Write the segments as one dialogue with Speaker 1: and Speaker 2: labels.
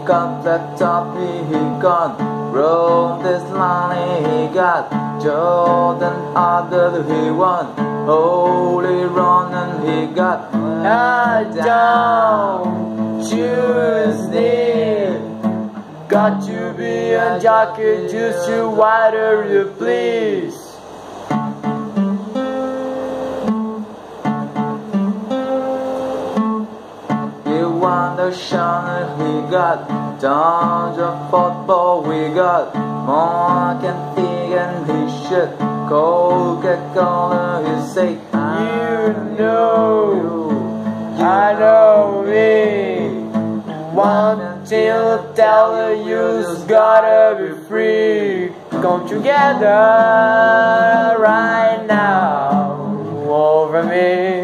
Speaker 1: got that top, he gone. Roll this money, he got. Jordan other he won. Holy Run and he got.
Speaker 2: I don't choose it. Got to be a jockey just to water you please.
Speaker 1: He won the shine, he got. Tons of football we got. Mark and Fig and his shit. Coca-Cola he say.
Speaker 2: You know, I know me. One thing to tell you's gotta be free. Come together right now over me.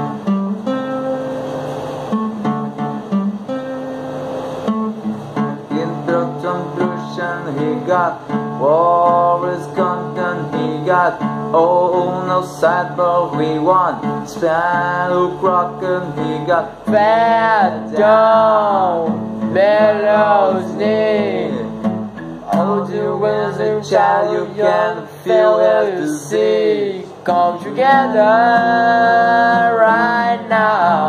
Speaker 1: Introduction he got. War is content he got. Oh no sideball we won. Sparrow Crocken he got.
Speaker 2: Fat down, bellows knee. Hold you as a child, you can feel it to see. Come together right now.